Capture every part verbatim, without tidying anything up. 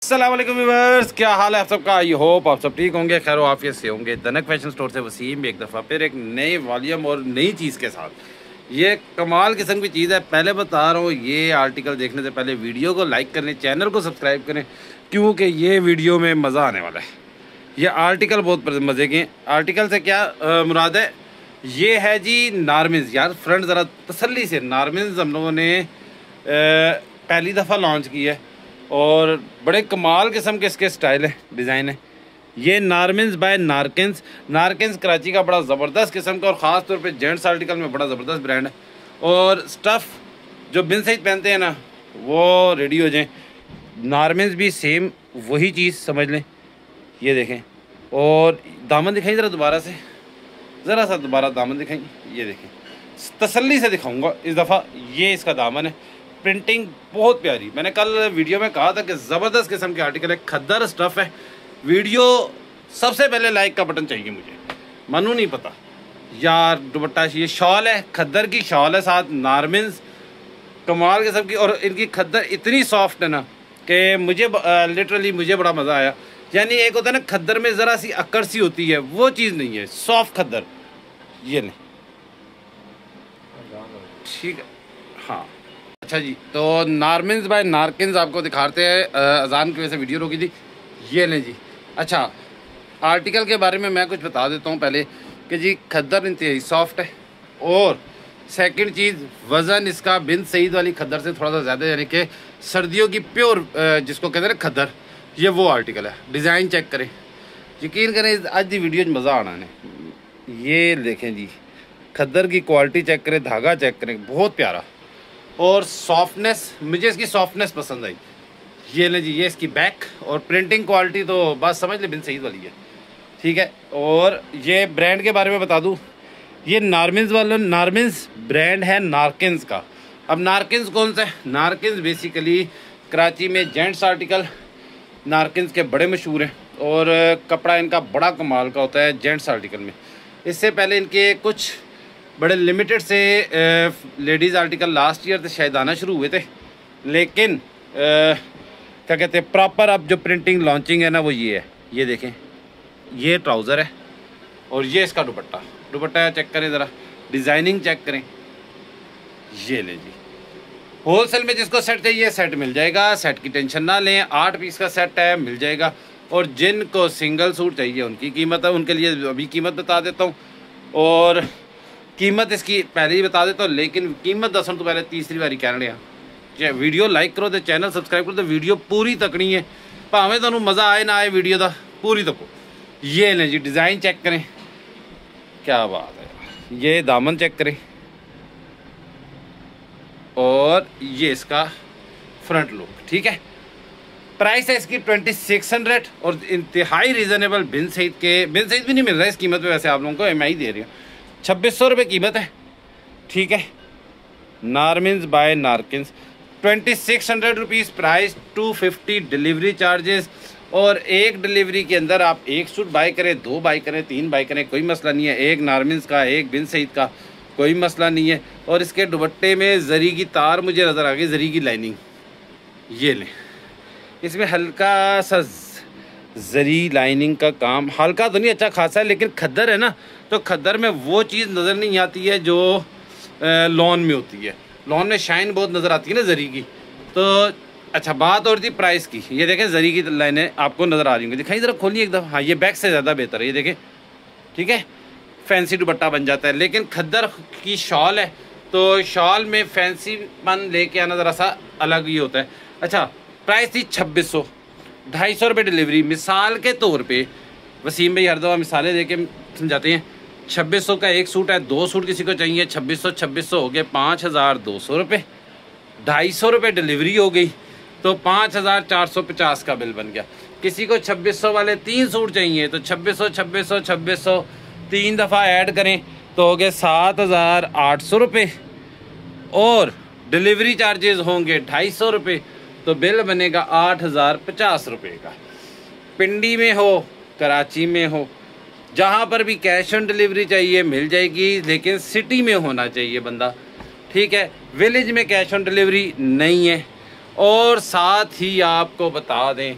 अस्सलाम वालेकुम व्यूअर्स, क्या हाल है आप सबका। आई होप आप सब ठीक होंगे, खैर आफियत से होंगे। दनक फैशन स्टोर से वसीम एक दफ़ा फिर एक नए वॉल्यूम और नई चीज़ के साथ। ये कमाल किस्म की चीज़ है। पहले बता रहा हूँ, ये आर्टिकल देखने से पहले वीडियो को लाइक करें, चैनल को सब्सक्राइब करें, क्योंकि ये वीडियो में मज़ा आने वाला है। ये आर्टिकल बहुत मज़े के। आर्टिकल से क्या आ, मुराद है, ये है जी नारमिन्स। यार फ्रेंड ज़रा तसल्ली से, नारमिन्स हम लोगों ने आ, पहली दफ़ा लॉन्च की है और बड़े कमाल किस्म के इसके स्टाइल है, डिज़ाइन है। ये नारमिन्स बाय नारकिन्स। नारकिन्स कराची का बड़ा ज़बरदस्त किस्म का और ख़ास तौर पे जेंट्स आर्टिकल में बड़ा ज़बरदस्त ब्रांड है। और स्टफ़ जो बिन सईद पहनते हैं ना, वो रेडी हो जाएं। नारमिन्स भी सेम वही चीज़ समझ लें। ये देखें, और दामन दिखाई ज़रा दोबारा से, ज़रा सा दोबारा दामन दिखाई। ये देखें, तसल्ली से दिखाऊँगा इस दफ़ा। ये इसका दामन है, प्रिंटिंग बहुत प्यारी। मैंने कल वीडियो में कहा था कि ज़बरदस्त किस्म के आर्टिकल है, खद्दर स्टफ़ है। वीडियो सबसे पहले लाइक का बटन चाहिए मुझे, मानू नहीं पता यार। दुपट्टा, ये शॉल है, खद्दर की शॉल है, साथ नारमिन्स कमाल किस्म की। और इनकी खद्दर इतनी सॉफ्ट है ना कि मुझे लिटरली मुझे बड़ा मज़ा आया। यानी एक होता है ना खद्दर में ज़रा सी अक्कर सी होती है, वो चीज़ नहीं है, सॉफ्ट खद्दर। ये नहीं, ठीक है, हाँ। अच्छा जी, तो नारमिन्स बाय नारकिन्स आपको दिखाते हैं। अजान की वजह से वीडियो रोकी थी। ये लें जी। अच्छा, आर्टिकल के बारे में मैं कुछ बता देता हूँ पहले कि जी खद्दर इंतहाई सॉफ्ट है। और सेकंड चीज़, वज़न इसका बिन सईद वाली खद्दर से थोड़ा सा ज़्यादा, यानी कि सर्दियों की प्योर जिसको कहते हैं ना खद्दर, ये वो आर्टिकल है। डिज़ाइन चेक करें, यकीन करें आज की वीडियो में मज़ा आना है। ये देखें जी, खद्दर की क्वालिटी चेक करें, धागा चेक करें, बहुत प्यारा। और सॉफ्टनेस, मुझे इसकी सॉफ्टनेस पसंद आई। ये ले जी, ये इसकी बैक और प्रिंटिंग क्वालिटी तो बस समझ ले बिन सईद वाली है, ठीक है। और ये ब्रांड के बारे में बता दूं, ये नारमिन्स वाला, नारमिन्स ब्रांड है नारकिन्स का। अब नारकिन्स कौन सा है? नारकिन्स बेसिकली कराची में जेंट्स आर्टिकल नारकिन्स के बड़े मशहूर हैं और कपड़ा इनका बड़ा कमाल का होता है जेंट्स आर्टिकल में। इससे पहले इनके कुछ बड़े लिमिटेड से लेडीज़ आर्टिकल लास्ट ईयर से शायद आना शुरू हुए थे, लेकिन आ, क्या कहते हैं, प्रॉपर अब जो प्रिंटिंग लॉन्चिंग है ना, वो ये है। ये देखें, ये ट्राउज़र है और ये इसका दुपट्टा। दुपट्टा चेक करें ज़रा, डिज़ाइनिंग चेक करें। ये ले जी, होलसेल में जिसको सेट चाहिए सेट मिल जाएगा, सेट की टेंशन ना लें। आठ पीस का सेट है, मिल जाएगा। और जिनको सिंगल सूट चाहिए उनकी कीमत है, उनके लिए अभी कीमत बता देता हूँ। और कीमत इसकी पहले ही बता देता हूँ, लेकिन कीमत दसन तो पहले तीसरी बारी कह रहे हैं। वीडियो लाइक करो तो चैनल सब्सक्राइब करो, तो वीडियो पूरी तकनी है, भावें तुहानू मज़ा आए ना आए वीडियो का, पूरी तको। ये लें जी, डिज़ाइन चेक करें, क्या बात है। ये दामन चेक करें और ये इसका फ्रंट लुक, ठीक है। प्राइस है इसकी ट्वेंटी सिक्स हंड्रेड और इंतहाई रीज़नेबल। बिन सईद के, बिन सईद भी नहीं मिल रहा है इस कीमत पे, वैसे आप लोगों को एम आई दे रही हूँ। छब्बीस सौ रुपये कीमत है, ठीक है। Narmins by Narkins, twenty six hundred rupees price, two fifty delivery charges. और एक डिलीवरी के अंदर आप एक सूट बाय करें, दो बाय करें, तीन बाय करें, कोई मसला नहीं है। एक नारमिन्स का, एक बिन सईद का, कोई मसला नहीं है। और इसके दुपट्टे में जरी की तार मुझे नज़र आ गई, जरी की लाइनिंग। ये लें, इसमें हल्का सा जरी लाइनिंग का काम, हल्का तो नहीं, अच्छा खासा है, लेकिन खद्दर है ना, तो खद्दर में वो चीज़ नज़र नहीं आती है जो लॉन में होती है। लॉन में शाइन बहुत नज़र आती है ना जरी की। तो अच्छा, बात और थी प्राइस की। ये देखें, जरी की लाइनें आपको नज़र आ रही होंगी, दिखाई ज़रा खोलिए एक दफ़ा। हाँ, ये बैक से ज़्यादा बेहतर है, ये देखें, ठीक है। फैंसी दुपट्टा बन जाता है, लेकिन खद्दर की शॉल है तो शॉल में फैंसी पन लेके आना ज़रा सा अलग ही होता है। अच्छा, प्राइस थी छब्बीस सौ, ढाई सौ रुपये डिलीवरी। मिसाल के तौर पे वसीम भाई हर दफ़ा मिसालें दे के समझाते हैं। छब्बीस सौ का एक सूट है, दो सूट किसी को चाहिए, छब्बीस सौ छब्बीस सौ हो गए पाँच हज़ार दो सौ रुपये। ढाई सौ रुपये डिलीवरी हो गई तो पाँच हज़ार चार सौ पचास का बिल बन गया। किसी को छब्बीस सौ वाले तीन सूट चाहिए तो छब्बीस सौ छब्बीस सौ छब्बीस सौ तीन दफ़ा ऐड करें तो हो गए सात हज़ार आठ सौ रुपये। और डिलीवरी चार्जेस होंगे ढाई सौ रुपये, तो बिल बनेगा आठ हज़ार पचास रुपये का। पिंडी में हो, कराची में हो, जहाँ पर भी कैश ऑन डिलीवरी चाहिए मिल जाएगी, लेकिन सिटी में होना चाहिए बंदा, ठीक है। विलेज में कैश ऑन डिलीवरी नहीं है। और साथ ही आपको बता दें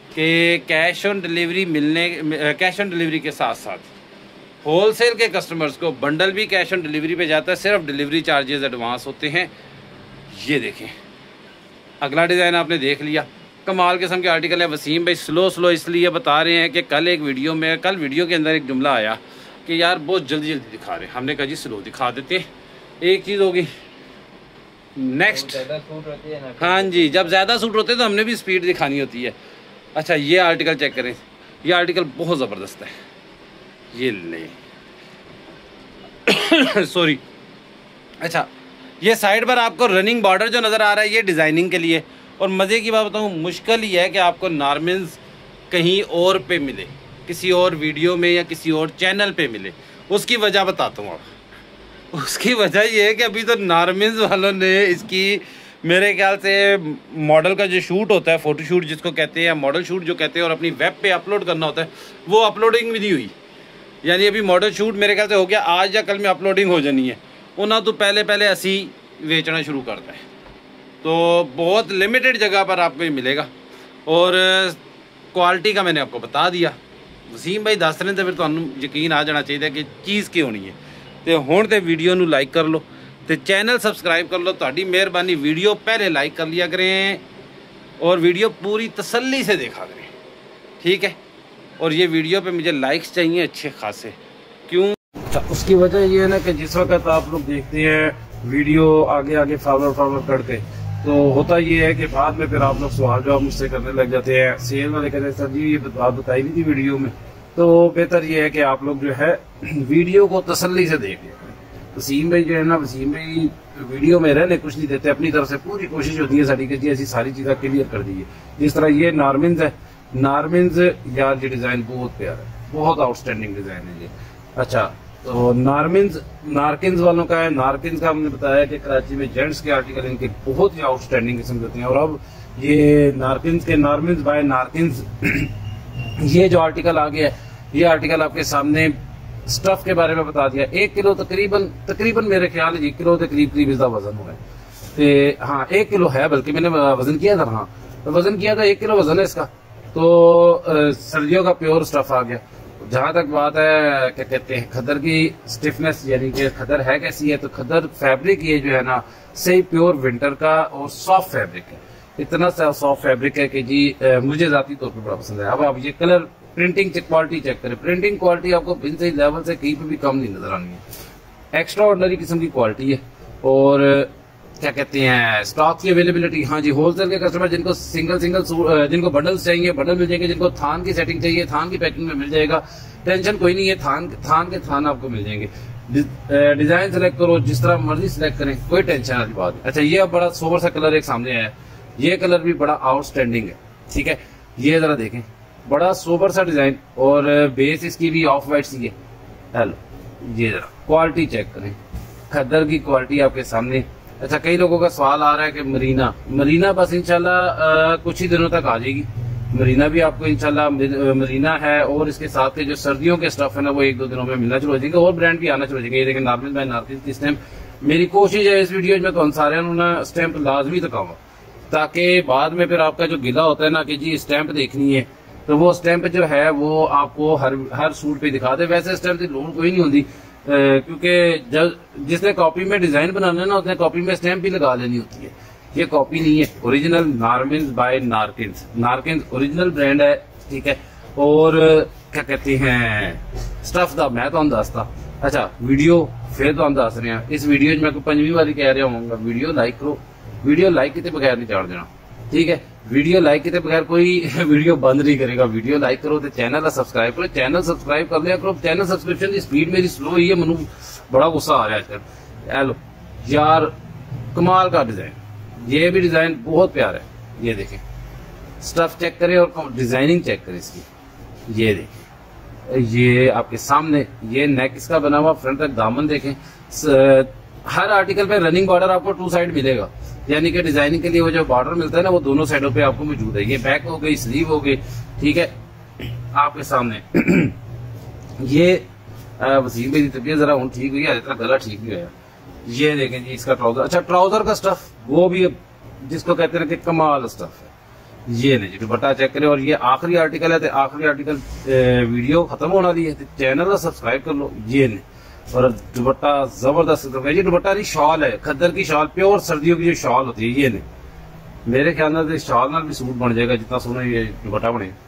कि कैश ऑन डिलीवरी मिलने कैश ऑन डिलीवरी के साथ साथ होलसेल के कस्टमर्स को बंडल भी कैश ऑन डिलीवरी पे जाता है, सिर्फ डिलीवरी चार्जेस एडवांस होते हैं। ये देखें, अगला डिज़ाइन आपने देख लिया, कमाल किस्म के आर्टिकल है। वसीम भाई स्लो स्लो इसलिए बता रहे हैं कि कल एक वीडियो में कल वीडियो के अंदर एक जुमला आया कि यार बहुत जल्दी जल्दी दिखा रहे हैं। हमने कहा जी स्लो दिखा देते, एक चीज़ होगी। नेक्स्ट, हाँ जी, जब ज़्यादा सूट होते हैं तो हमने भी स्पीड दिखानी होती है। अच्छा, ये आर्टिकल चेक करें, ये आर्टिकल बहुत ज़बरदस्त है। ये ले सॉरी अच्छा, ये साइड पर आपको रनिंग बॉर्डर जो नज़र आ रहा है ये डिज़ाइनिंग के लिए। और मज़े की बात बताऊँ, मुश्किल ही है कि आपको नॉर्मल्स कहीं और पे मिले, किसी और वीडियो में या किसी और चैनल पे मिले। उसकी वजह बताता हूँ आप। उसकी वजह ये है कि अभी तो नॉर्मल्स वालों ने इसकी मेरे ख्याल से मॉडल का जो शूट होता है, फ़ोटो शूट जिसको कहते हैं या मॉडल शूट जो कहते हैं, और अपनी वेब पे अपलोड करना होता है, वो अपलोडिंग भी नहीं हुई। यानी अभी मॉडल शूट मेरे ख्याल से हो गया, आज या कल में अपलोडिंग हो जानी है। उन्हें तो पहले पहले असी बेचना शुरू करता है, तो बहुत लिमिटेड जगह पर आपको ये मिलेगा। और क्वालिटी का मैंने आपको बता दिया। वसीम भाई दस रहे थे, फिर तुहानू यकीन आ जाना चाहिए कि चीज़ की होनी है। तो हुण तो वीडियो नू लाइक कर लो, तो चैनल सबसक्राइब कर लो, तुहाडी मेहरबानी। वीडियो पहले लाइक कर लिया करें और वीडियो पूरी तसल्ली से देखा करें, ठीक है। और ये वीडियो पे मुझे लाइक्स चाहिए अच्छे खासे। क्यों? अच्छा, उसकी वजह ये है ना कि जिस वक्त आप लोग देखते हैं वीडियो आगे आगे फॉरवर्ड फॉरवर्ड करते, तो होता ये है कि बाद में फिर आप लोग सवाल जवाब मुझसे करने लग जाते हैं। सेल वाले कहते हैं सर जी ये बात बताई नहीं थी वीडियो में। तो बेहतर ये है कि आप लोग जो है वीडियो को तसल्ली से देख लें। वसीम भाई जो है ना, वसीम भाई वीडियो में रहने कुछ नहीं देते, अपनी तरफ से पूरी कोशिश होती है सारी कि जी ऐसी सारी चीज़ें क्लियर कर दी है। जिस तरह ये नार्मिन्स है, नार्मिन्स यार ये डिज़ाइन बहुत प्यारा है, बहुत आउटस्टैंडिंग डिज़ाइन है ये। अच्छा, तो नार्मिन्स नारकिन्स वालों का है। नारकिन्स का हमने बताया कि कराची में जेंट्स के आर्टिकल इनके बहुत ही आउटस्टैंडिंग किस्म होते हैं। और अब ये नारकिन्स के नार्मिन्स बाय नारकिन्स ये जो आर्टिकल आ गया है, ये आर्टिकल आपके सामने स्टफ के बारे में बता दिया। एक किलो तकरीबन तकरीबन मेरे ख्याल है एक किलो के करीब करीब इसका वजन हुआ है। हाँ, एक किलो है, बल्कि मैंने वजन किया था। हाँ, तो वजन किया था, एक किलो वजन है इसका। तो सर्दियों का प्योर स्टफ आ गया। जहां तक बात है क्या कहते हैं खदर की स्टिफनेस, यानी कि खदर है कैसी है, तो खदर फैब्रिक ये जो है ना सही प्योर विंटर का और सॉफ्ट फैब्रिक है। इतना सा सॉफ्ट फैब्रिक है कि जी आ, मुझे जाती तौर पर बड़ा पसंद है। अब आप ये कलर प्रिंटिंग क्वालिटी चेक करें, प्रिंटिंग क्वालिटी आपको बिन सही लेवल से कहीं पे भी कम नहीं नजर आनी है। एक्स्ट्रा ऑर्डिनरी किस्म की क्वालिटी है। और क्या कहते हैं स्टॉक की अवेलेबिलिटी, हाँ जी, होलसेल के कस्टमर जिनको सिंगल सिंगल जिनको बंडल्स चाहिए बंडल मिल जाएंगे, जिनको थान की सेटिंग चाहिए थान की पैकिंग में मिल जाएगा। टेंशन कोई नहीं है, थान थान के थान आपको मिल जाएंगे। डिजाइन सेलेक्ट करो, जिस तरह मर्जी सेलेक्ट करें, कोई टेंशन वाली बात नहीं। अच्छा, ये अब बड़ा सोबर सा कलर एक सामने आया है, ये कलर भी बड़ा आउटस्टैंडिंग है, ठीक है। ये जरा देखें, बड़ा सोबर सा डिजाइन और बेस इसकी भी ऑफ वाइट सी है। हेलो, ये जरा क्वालिटी चेक करें, खद्दर की क्वालिटी आपके सामने। अच्छा, कई लोगों का सवाल आ रहा है कि मरीना मरीना बस इंशाल्लाह कुछ ही दिनों तक आ जाएगी। मरीना भी आपको इंशाल्लाह मरीना है, और इसके साथ के जो सर्दियों के स्टफ है ना वो एक दो दिनों में मिलना शुरू हो जाएंगे, और ब्रांड भी आना शुरू हो जाएंगे। ये देखें नार्मल बाय नार्किन की स्टैंप। मेरी कोशिश है इस वीडियो में तो सारे ना स्टैंप लाजमी दिखाऊंगा, ताकि बाद में फिर आपका जो गिला होता है ना कि जी स्टैंप देखनी है, तो वो स्टैंप जो है वो आपको हर हर सूट पे दिखा दे। वैसे स्टैंप की लोड कोई नहीं होती, क्योंकि जब जिसने कॉपी में डिजाइन बनाना है ना उसने कॉपी में स्टैंप भी लगा लेनी होती है। ये कॉपी नहीं है, original Narmins by Narkins. Narkins original brand है, ठीक है। और क्या कहते हैं स्टफ दा मैं तो दसता। अच्छा, वीडियो फिर तो दस रहे हैं, इस वीडियो में मैं पंजवीं बारी कह रहा हूँ, वीडियो लाइक करो। वीडियो लाइक किए बगैर नहीं चाड़ देना, ठीक है। वीडियो लाइक किए बगैर कोई वीडियो बंद नहीं करेगा। वीडियो लाइक करो तो चैनल सब्सक्राइब करो, चैनल सब्सक्राइब कर लिया करो। चैनल सब्सक्रिप्शन की स्पीड मेरी स्लो ही है, मनु बड़ा गुस्सा आ रहा है आजकल। हेलो यार, कमाल का डिजाइन, ये भी डिजाइन बहुत प्यारा है। ये देखें, स्टफ चेक करें और डिजाइनिंग चेक करें इसकी। ये देखें, ये आपके सामने ये नेक इसका बना हुआ, फ्रंट तक दामन देखें। हर आर्टिकल पे रनिंग बॉर्डर आपको टू साइड मिलेगा, यानी कि डिजाइनिंग के लिए वो जो बॉर्डर मिलता है ना वो दोनों साइडों पे आपको मौजूद है। ये बैक हो गई, स्लीव हो गई, ठीक है। आपके सामने ये वसीम भाई की तबीयत जरा उन ठीक हुई है, इतना गला ठीक नहीं हुआ। ये देखें जी इसका ट्राउजर। अच्छा, ट्राउजर का स्टफ वो भी जिसको कहते हैं कि कमाल स्टफ है। ये ले जी दुपट्टा चेक करें। और ये आखिरी आर्टिकल है, तो आखिरी आर्टिकल वीडियो खत्म होने वाली है, तो चैनल सब्सक्राइब कर लो। ये ले और दुपट्टा जबरदस्त ये दुपट्टा नहीं शॉल है, खद्दर की शॉल, प्योर सर्दियों की जो शॉल होती है। ये ले मेरे ख्याल में शॉल ना भी सूट बन जाएगा, जितना सोना ये दुपट्टा बने।